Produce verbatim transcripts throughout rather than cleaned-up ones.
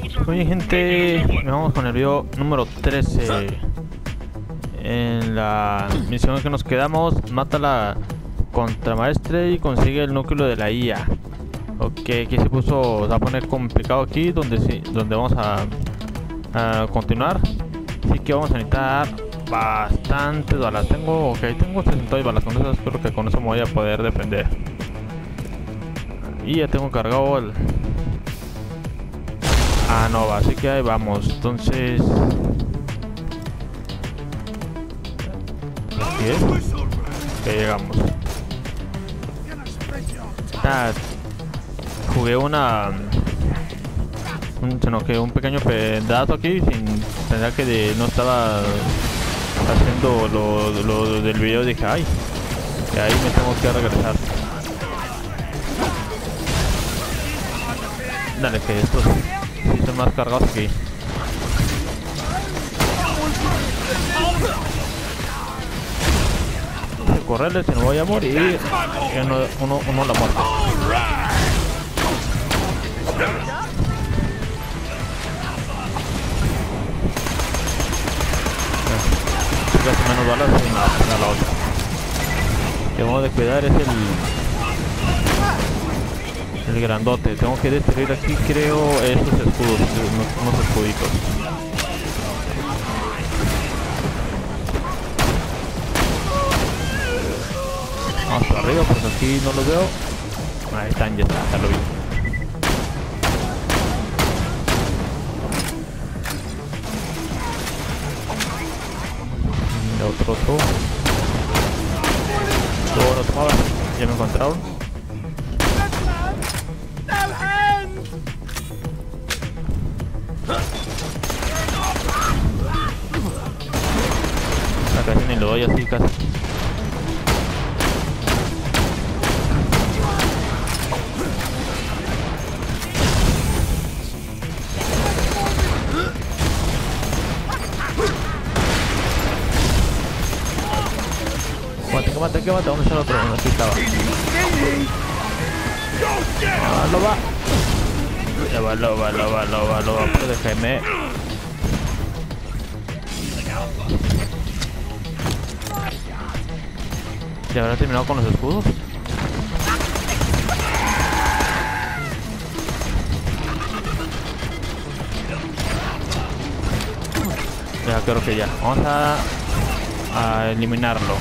Oye gente, vamos con el video número trece. En la misión que nos quedamos, mata a la contramaestre y consigue el núcleo de la I A. Ok, aquí se puso, se va a poner complicado aquí, donde sí, donde vamos a, a continuar. Así que vamos a necesitar bastantes balas. Tengo, ok, tengo sesenta y balas, con esas creo que con eso me voy a poder defender. Y ya tengo cargado el... Ah, no, va, así que ahí vamos. Entonces... Aquí es. Que llegamos. Ah, jugué una... Un, sino que un pequeño pedazo aquí sin pensar que de, no estaba haciendo lo, lo del video. Dije, ay, que ahí me tengo que regresar. Dale, que estos sí son más cargados aquí. De correrle, si no voy a morir. Y uno, uno, uno la muerte. Casi menos balas y nada, a la otra. Que vamos a cuidar es el... El grandote. Tengo que destruir aquí, creo, estos escudos, unos, unos escuditos. Vamos para arriba porque aquí no los veo. Ahí están, ya está, ya lo vi. Y otro, otro. Luego lo tomaba. Ya me encontraron. Casi ni lo doy así, casi. Mate, que mate, que mate. ¿Dónde está el otro? Aquí estaba. Ah, lo va. Lo va, lo va, lo va, lo va, lo va. Pero déjeme. ¿Ya habrá terminado con los escudos? Ya creo que ya. Vamos a, a eliminarlo.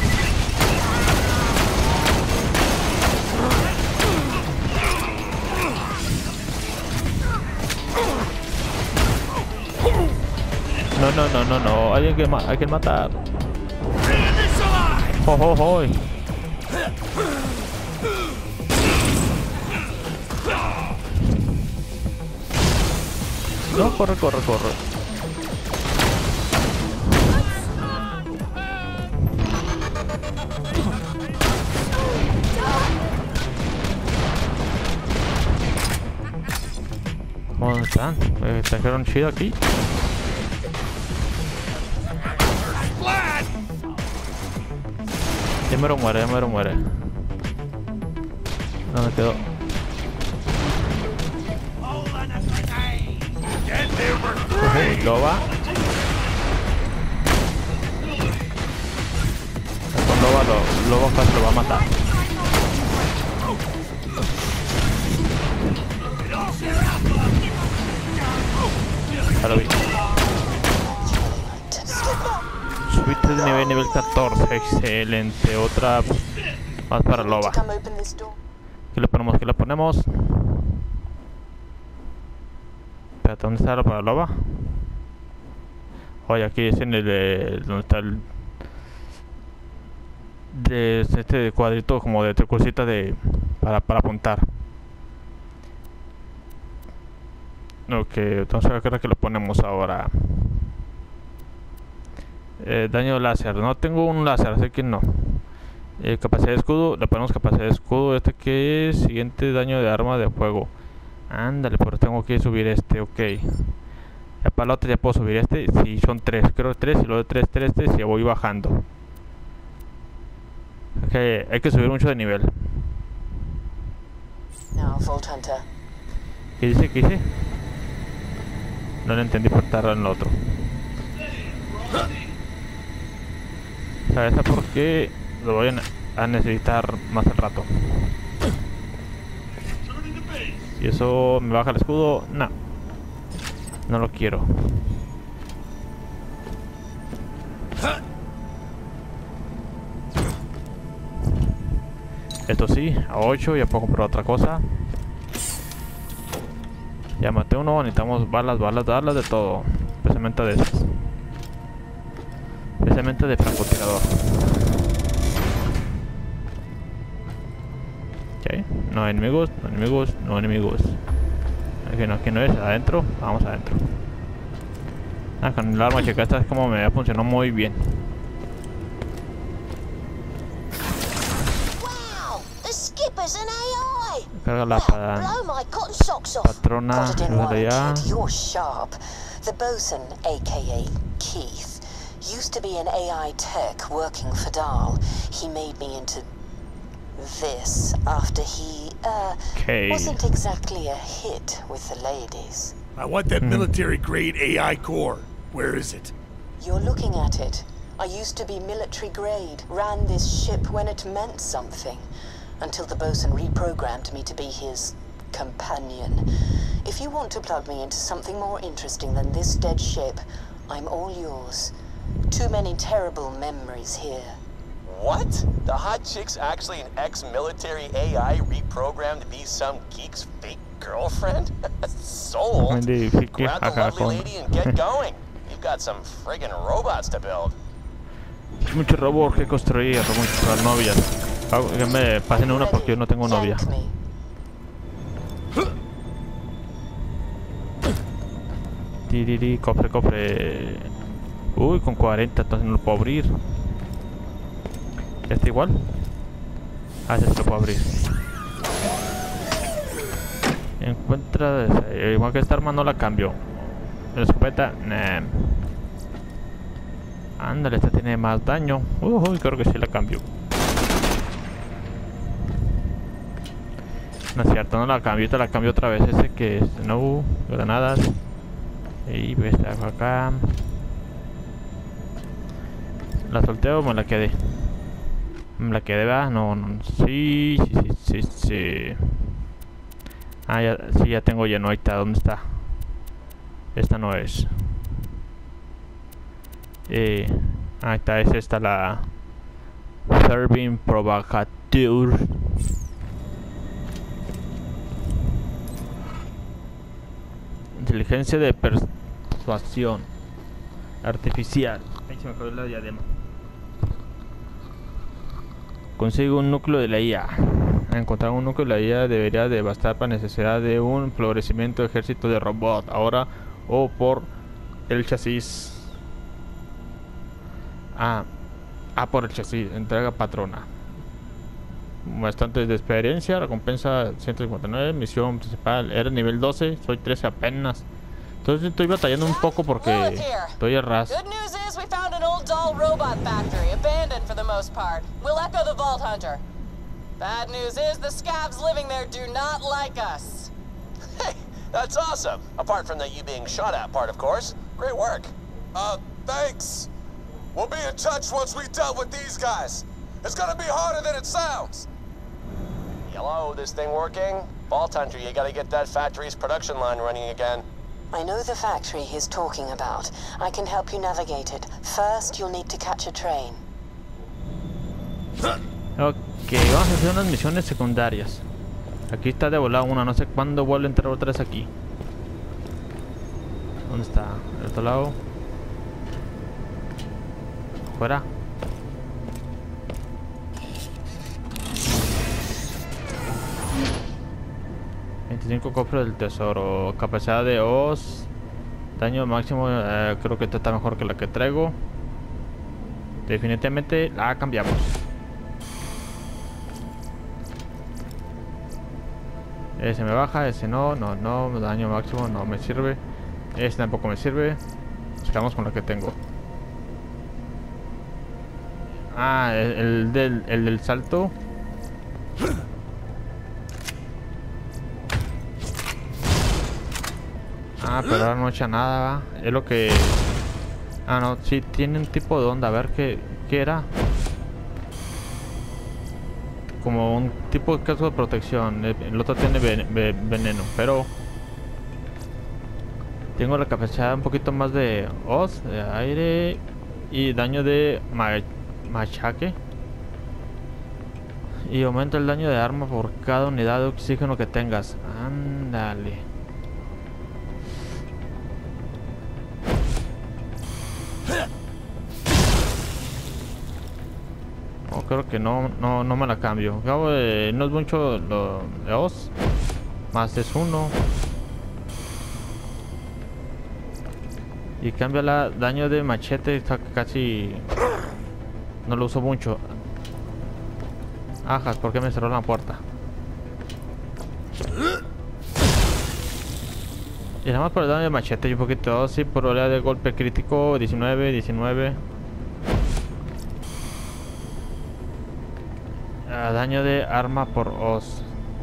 No, no, no, no, no. Alguien que ma hay que matar. ¡Oh, oh, oh! No, corre, corre, corre. ¿Dónde están? Me trajeron chido aquí. Ya me lo muere, ya me lo muere. ¿Dónde quedó? Okay, Loba. Con Loba, lo, Loba casi lo va a matar. Ya lo vi. Subiste de nivel, nivel catorce, excelente. Otra más para Loba. ¿Qué le ponemos? ¿Qué le ponemos? Espérate, ¿dónde está la para Loba? Oye, aquí es en el de... donde está el... de este cuadrito como de tricurcita de... para, para apuntar. Ok, entonces acá que lo ponemos ahora. Eh, daño láser, no tengo un láser, así que no. Eh, capacidad de escudo, le ponemos capacidad de escudo. Este que es siguiente daño de arma de fuego. Ándale, pero tengo que subir este, ok. Ya para la otra ya puedo subir este. Si sí, son tres, creo tres, y luego de tres, tres, tres, y ya voy bajando. Ok, hay que subir mucho de nivel. Now, Vault Hunter. ¿Qué dice? ¿Qué dice? No le entendí por estar en lo otro. ¿Sabes por qué? Lo voy a necesitar más al rato. ¿Y eso me baja el escudo? No. No lo quiero. Esto sí, a ocho, ya puedo comprar otra cosa. Ya maté uno, necesitamos balas, balas, balas de todo. Especialmente de esas. Especialmente de francotirador. Ok, no hay enemigos, no enemigos, no enemigos. Aquí no, aquí no es, adentro, vamos adentro. Ah, con el arma chica esta es como me funcionó muy bien. Carga la pa patrona, ya. The bosun, aka Keith, used to be an A I tech working for Dahl. He made me into this after he uh okay. wasn't exactly a hit with the ladies. I want that mm. military grade A I core. Where is it? You're looking at it. I used to be military grade, ran this ship when it meant something, until the bosun reprogrammed me to be his companion. If you want to plug me into something more interesting than this dead ship, I'm all yours. Too many terrible memories here. What? The hot chick's actually an ex-military A I reprogrammed to be some geek's fake girlfriend? Sold. Grab the lovely lady and get going. You've got some friggin' robots to build. Mucho robot que construir, muchas novias. Que me pasen una porque yo no tengo novia. Tiriri, cofre, cofre. Uy, con cuarenta, entonces no lo puedo abrir. ¿Este igual? Ah, este lo puedo abrir. Encuentra... Igual que esta arma no la cambio. La escopeta, nah. Ándale, esta tiene más daño. Uy, creo que sí la cambio. No es cierto, no la cambio, te la cambio otra vez. Ese que es, no, granadas. Y ves acá. La solteo o me la quedé. Me la quedé, ¿verdad? No, no. Sí, sí, sí, sí, sí. Ah, ya, sí, ya tengo lleno. Ahí está, ¿dónde está? Esta no es. Eh, ahí está, es esta la Serving Provocateur. Inteligencia de persuasión artificial. Ahí se me acabó la diadema. Consigo un núcleo de la I A. Encontrar un núcleo de la I A debería de bastar para necesidad de un florecimiento de ejército de robot. Ahora o por el chasis. Ah, ah por el chasis. Entrega patrona. Bastante de experiencia. Recompensa ciento cincuenta y nueve. Misión principal. Era nivel doce. Soy trece apenas. Entonces estoy batallando un poco porque estoy a ras. Good news is we found an old Dahl robot factory, abandoned for the most part. We'll echo the Vault Hunter. Bad news is the scabs living there do not like us. Hey, that's awesome. Apart from the you being shot at part, of course. Great work. Uh, thanks. We'll be in touch once we dealt with these guys. It's gonna be harder than it sounds. Hello, this thing working? Vault Hunter, you gotta get that factory's production line running again. I know the factory he's talking about. I can help you navigate it. First, you'll need to catch a train. Ok, vamos a hacer unas misiones secundarias. Aquí está de volada una, no sé cuándo vuelve a entrar otra vez aquí. ¿Dónde está? ¿Del otro lado? ¿Fuera? veinticinco cofres del tesoro. Capacidad de Oz. Daño máximo. Eh, creo que esta está mejor que la que traigo. Definitivamente la cambiamos. Ese me baja, ese no, no, no. Daño máximo no me sirve. Este tampoco me sirve. Nos quedamos con la que tengo. Ah, el, el, del, el del salto. Ah, pero ahora no echa nada, ¿va? Es lo que... Ah, no, sí, tiene un tipo de onda. A ver, ¿qué, qué era? Como un tipo de caso de protección. El otro tiene ven veneno, pero... Tengo la capacidad un poquito más de Oz, de aire y daño de ma machaque. Y aumenta el daño de arma por cada unidad de oxígeno que tengas. Ándale. Oh, creo que no, no, no me la cambio. Acabo de, no es mucho lo de Oz. Más es uno. Y cambia la daño de machete. Está casi... No lo uso mucho. Ajas, ¿por qué me cerró la puerta? Y nada más por el daño de machete y un poquito así. Probabilidad de golpe crítico diecinueve, diecinueve. Ah, daño de arma por Oz.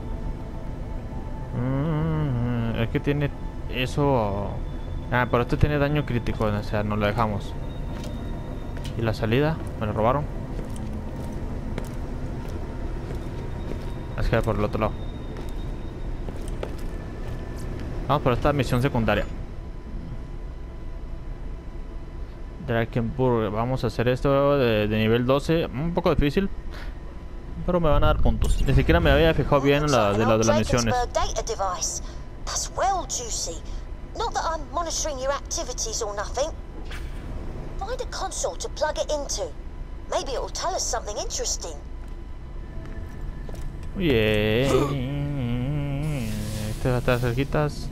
Mm, es que tiene eso. Ah, pero esto tiene daño crítico, o sea, no lo dejamos. Y la salida, me lo robaron. Es que por el otro lado. Vamos por esta misión secundaria. Drakenburg. Vamos a hacer esto de, de nivel doce. Un poco difícil, pero me van a dar puntos. Ni siquiera me había fijado bien en la de, la, de las misiones. Not that I'm monitoring your activities or nothing. Find a console to plug it into. Maybe it will tell us something interesting. Bien. Este va a estar cerquitas.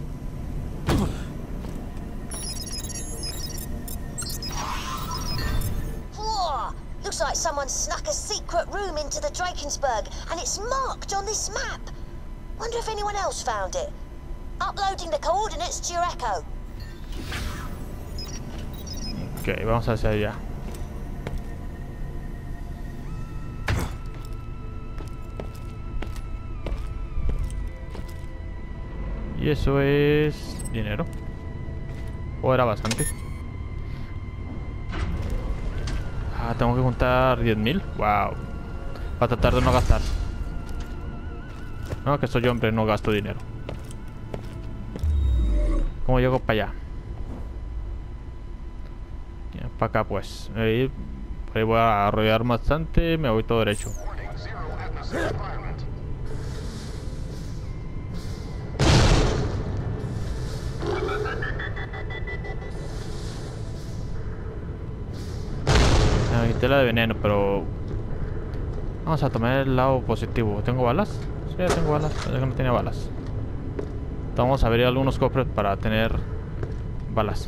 Whoa! Looks like someone snuck a secret room into the Drakensberg, and it's marked on this map. Wonder if anyone else found it. Uploading the coordinates to your Echo. Ok, vamos hacia allá. Y eso es dinero. O era bastante. Ah, tengo que juntar diez mil. Wow. Para tratar de no gastar. No, que soy hombre, no gasto dinero. ¿Cómo llego para allá? Ya, para acá pues. Ahí, ahí voy a arrollar bastante. Me voy todo derecho. Me quité la de veneno, pero... Vamos a tomar el lado positivo. ¿Tengo balas? Sí, ya tengo balas. Ya que no tenía balas. Vamos a abrir algunos cofres para tener balas.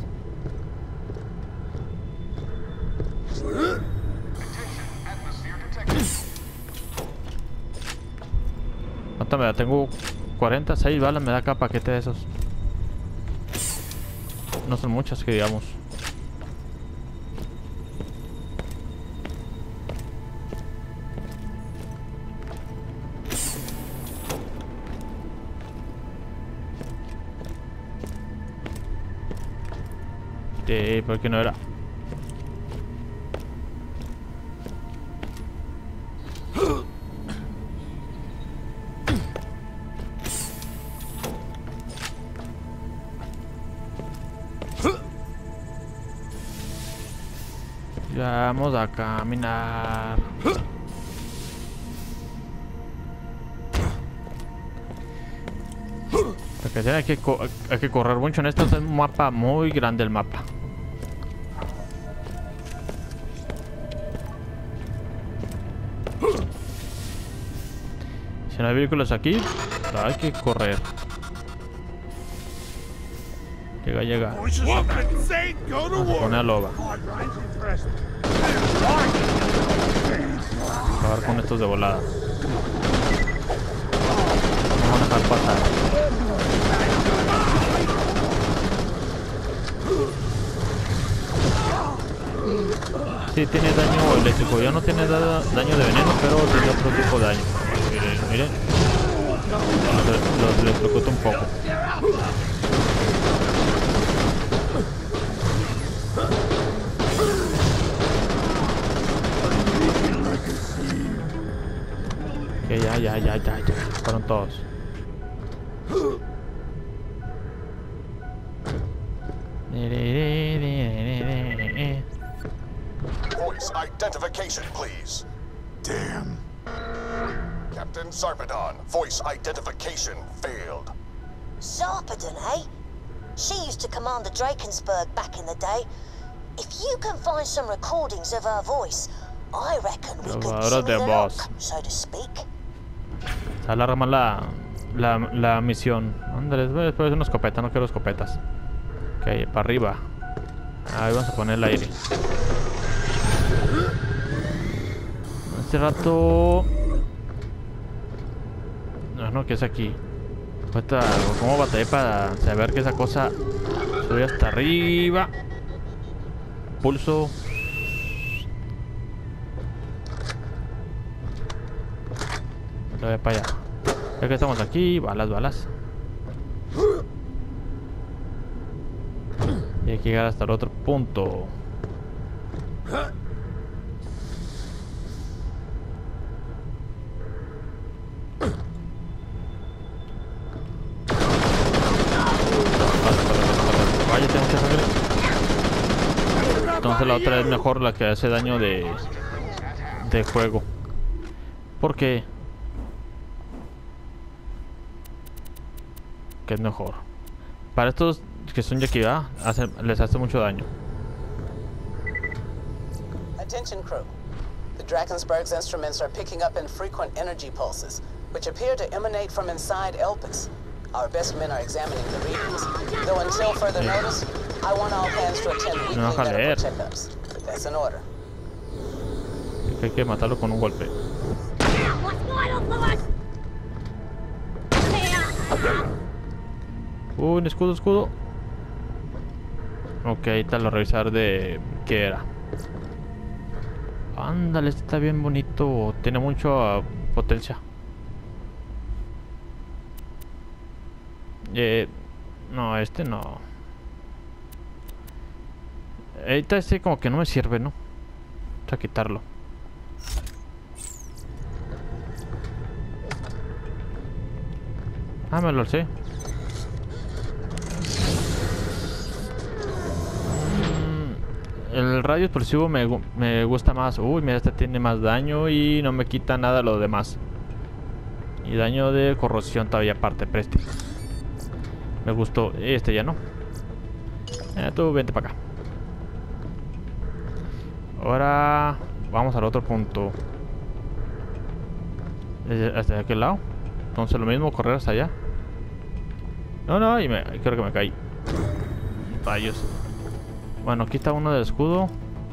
¿Cuánto me da? Tengo cuarenta, seis balas me da cada paquete de esos. No son muchas que digamos. Sí, porque no era. Ya vamos a caminar. Porque hay que, hay que correr mucho en esto. Es un mapa muy grande el mapa. Si no hay vehículos aquí, hay que correr. Llega, llega. Vamos a poner a loba. Acabar con estos de volada. Vamos a dejar pasar. Sí, tiene daño eléctrico. Ya no tiene da daño de veneno, pero tiene otro tipo de daño. Miren, miren. Los electrocuta un poco. ya, ya, ya. Fueron todos. Voice identification, please. Damn. Captain Zarpedon, voice identification failed. Zarpedon, eh? She used to command the Drakensburg back in the day. If you can find some recordings of her voice, I reckon we could Ahora de jimmy the voz. lock, so to speak. Se alarma la, la, la misión. Ándale, después una escopeta, no quiero escopetas. Ok, para arriba. Ahí vamos a poner el aire. Hace rato... No, no, que es aquí. Ahorita, como batallé para saber que esa cosa sube hasta arriba. Pulso. Lo voy para allá. Ya que estamos aquí, balas, balas. Y hay que llegar hasta el otro punto. Vaya, tengo mucha sangre. Entonces la otra es mejor, la que hace daño de de juego. ¿Por qué? Que es mejor. Para estos que son Yakiba, hacen, les hace mucho daño. Attention crew. The Drakensburg's instruments are picking up infrequent energy pulses, which appear to emanate from inside Elpis. Our best men are examining the readings, though until further notice, I want all hands to attend weekly No, medical leer. checkups. That's an order. Hay que matarlo con un golpe. Uh, un escudo, escudo. Ok, tal, lo revisar de qué era. Ándale, este está bien bonito. Tiene mucha potencia. Eh, no, este no. Ahorita este como que no me sirve, ¿no? Vamos a quitarlo. Ah, me lo sé. El radio explosivo me, me gusta más. Uy, mira, este tiene más daño y no me quita nada lo demás. Y daño de corrosión todavía aparte, preste. Me gustó. Este ya no. Eh, tú vente para acá. Ahora vamos al otro punto. ¿Hasta aquel lado? Entonces lo mismo, correr hasta allá. No, no, y me, creo que me caí. Rayos. Bueno, aquí está uno del escudo.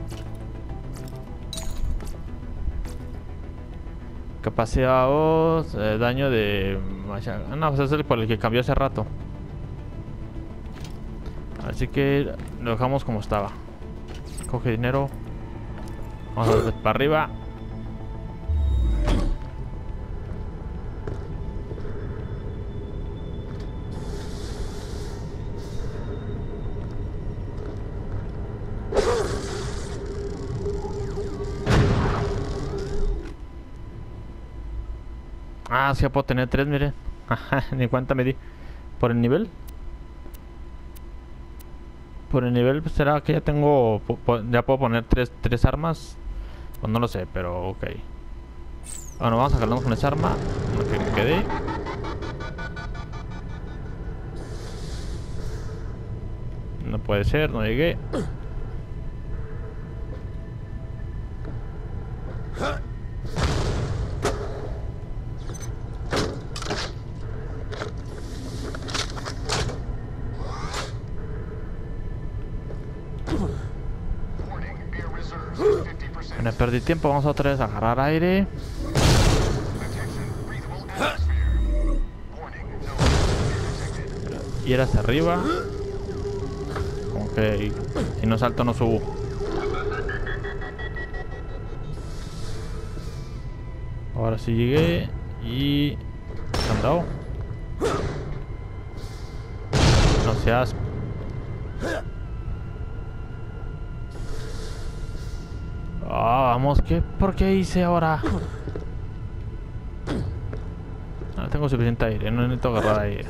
Capacidad dos, eh, daño de... Ah, no, pues es el por el que cambió hace rato. Así que lo dejamos como estaba. Coge dinero. Vamos a ver para arriba. Ah, sí, puedo tener tres, mire. Ni cuenta me di. ¿Por el nivel? Por el nivel, pues será que ya tengo... Ya puedo poner tres, tres armas. Pues no lo sé, pero ok. Bueno, vamos a cargarnos con esa arma. Lo que me quedé. No puede ser, no llegué. Me perdí tiempo, vamos otra vez a agarrar aire. Ir hacia arriba. Ok, si no salto no subo. Ahora sí llegué y... andado. No seas... Ah, vamos, ¿qué? ¿Por qué hice ahora? tengo suficiente aire, no necesito agarrar aire.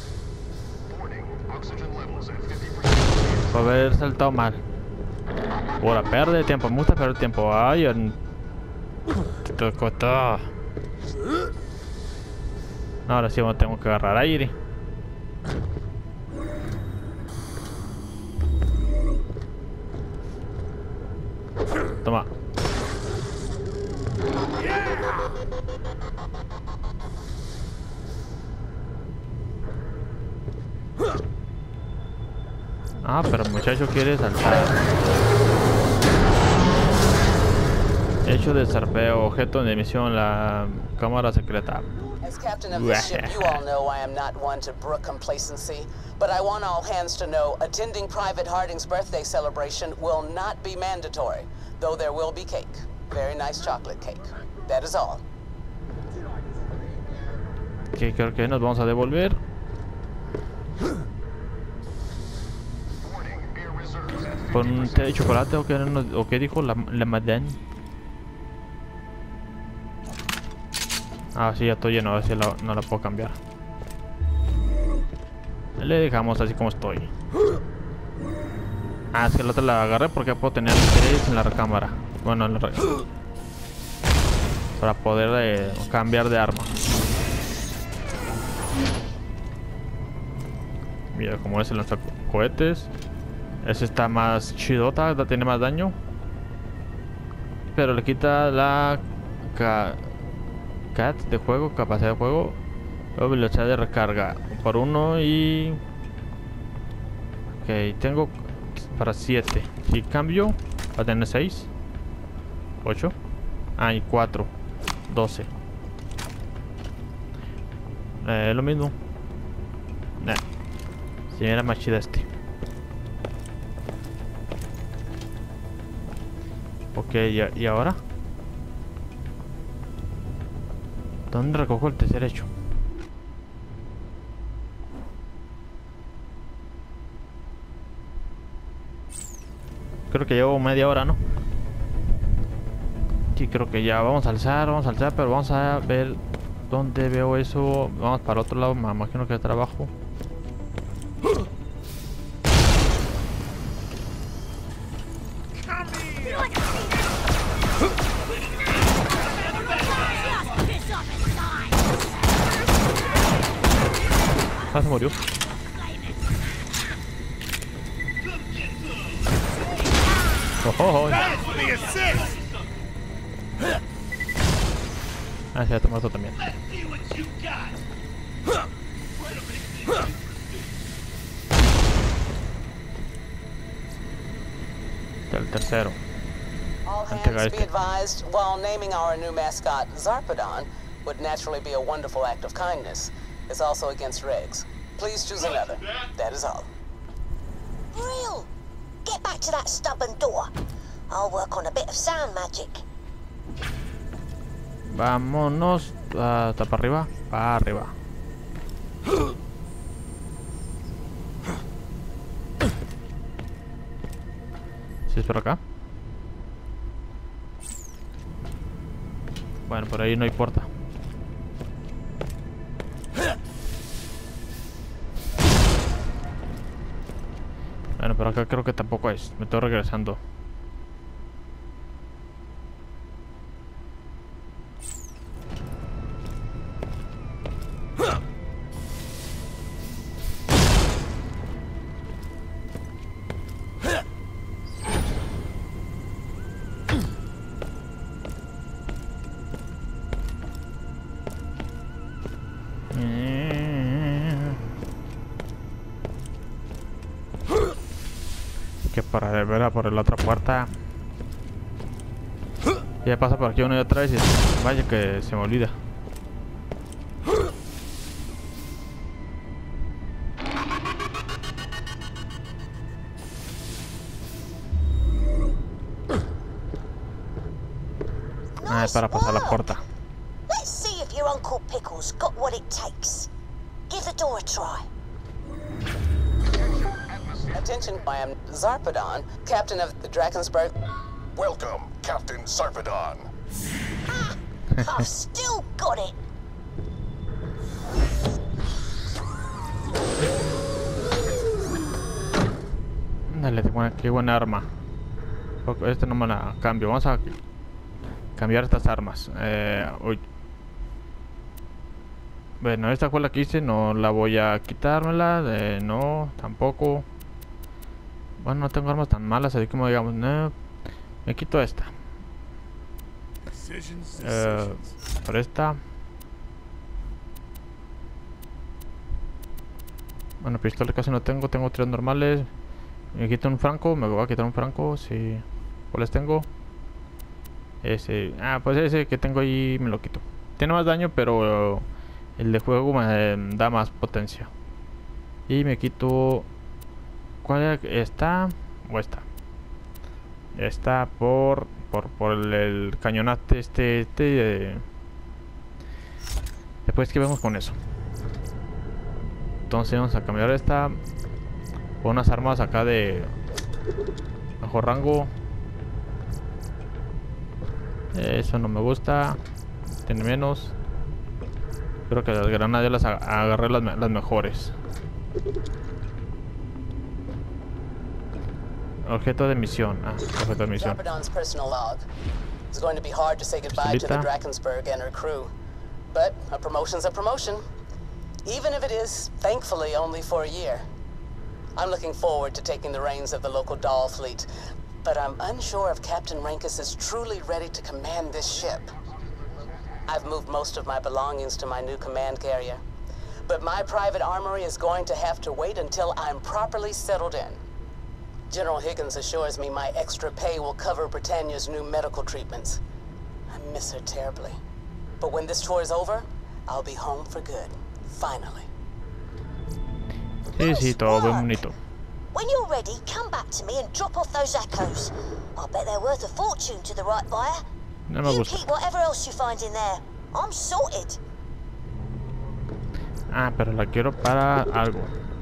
Por haber saltado mal. Ahora, pierde tiempo, me gusta perder tiempo. Ay, en... te tocó todo. Ahora sí tengo que agarrar aire. Toma. Ah, pero el muchacho quiere saltar. Hecho de zarpeo, objeto de misión, la cámara secreta. As captain of this ship, you all know I am not one to brook complacency, but I want all hands to know attending Private Harding's birthday celebration will not be mandatory, though there will be cake. Very nice chocolate cake. That is all. Que creo que nos vamos a devolver. Con un té de chocolate o qué, o qué dijo la, la madame. Ah, sí, ya estoy lleno, a ver si la, no la puedo cambiar. Le dejamos así como estoy. Ah, es que la otra la agarré porque puedo tener tres en la recámara. Bueno, en la re... para poder eh, cambiar de arma. Mira, como ese lanza cohetes. Ese está más chidota, tiene más daño. Pero le quita la ca cat de juego, capacidad de juego. Luego velocidad de recarga por uno y... ok, tengo para siete. Si cambio, va a tener seis, ocho. Ah, y cuatro, doce. Eh, lo mismo. Nah. Si era más chida este. Ok, ¿y, y ahora? ¿Dónde recojo el tercer hecho? Creo que llevo media hora, ¿no? Sí, creo que ya. Vamos a alzar, vamos a alzar, pero vamos a ver dónde veo eso. Vamos para el otro lado, me imagino que está abajo. Ah, se murió. Oh, oh, oh. Ah, sí, ya te mató también. El tercero. All hands be advised, while naming our new mascot Zarpedon would naturally be a wonderful act of kindness, it's also against regs. Please choose another. That is all. Real! Get back to that stubborn door. I'll work on a bit of sound magic. Vámonos hasta para arriba, para arriba. ¿Sí es por acá? Bueno, por ahí no hay puerta. Bueno, pero acá creo que tampoco es. Me estoy regresando. Que para ver a por la otra puerta. Ya pasa por aquí una y otra vez y vaya que se me olvida. Ah, es para pasar la puerta. Let's see if your Uncle Pickles got what it takes. Give the door a try. Attention, I am Zarpedon, captain of the Drakensberg. Welcome, Captain Zarpedon. Ha! I've still got it. Dale, qué buena arma. Este no me la cambio. Vamos a cambiar estas armas. Eh, uy. Bueno, esta fue la que hice. No la voy a quitármela. Eh, no, tampoco. Bueno, no tengo armas tan malas, así como digamos, no. Me quito esta. Eh, por esta. Bueno, pistola casi no tengo. Tengo tres normales. Me quito un franco. Me voy a quitar un franco. Sí. ¿Cuáles tengo? Ese. Ah, pues ese que tengo ahí me lo quito. Tiene más daño, pero el de juego me da más potencia. Y me quito. ¿Cuál es? ¿Esta o esta? Esta por por, por el, el cañonate este, este eh. Después que vemos con eso. Entonces vamos a cambiar esta por unas armas acá de bajo rango. Eso no me gusta. Tiene menos. Creo que las granadas las agarré las, las mejores. Objeto de misión. Ah, objeto de misión. It's going to be hard to say goodbye to the Drakensberg and her crew. But a promotion's a promotion. Even if it is, thankfully, only for a year. I'm looking forward to taking the reins of the local doll fleet. But I'm unsure if Captain Rankus is truly ready to command this ship. I've moved most of my belongings to my new command carrier. But my private armory is going to have to wait until I'm properly settled in. General Higgins assures me my extra pay will cover Britannia's new medical treatments. I miss her terribly. But when this tour is over, I'll be home for good. Finally. Sí, sí, todo bien bonito. When you're ready, come back to me and drop off those echoes. I bet they're worth a fortune to the right buyer. No me you gusta. keep whatever else you find in there. I'm sorted. Ah, pero la quiero para algo.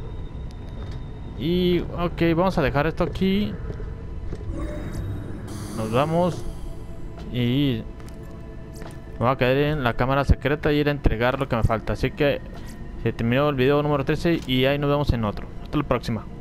Y, ok, vamos a dejar esto aquí. Nos vamos. Y me voy a quedar en la cámara secreta y ir a entregar lo que me falta. Así que se terminó el video número trece y ahí nos vemos en otro. Hasta la próxima.